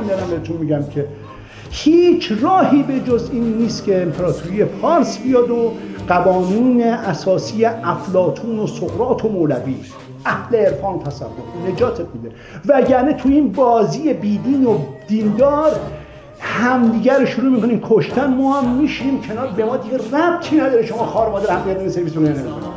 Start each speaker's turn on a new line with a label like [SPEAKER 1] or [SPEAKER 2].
[SPEAKER 1] دارم بهتون میگم که هیچ راهی به جز این نیست که امپراتوری پارس بیاد و قوانین اساسی افلاطون و سقراط و مولوی اهل عرفان تصور نجاتت میده. وگرنه تو این بازی بیدین و دیندار همدیگه رو شروع میکنیم کشتن، ما هم میشیم کنار، به ما دیگه ربطی نداره شما خار مادر هم بیاد سرویس رو نمیدونم.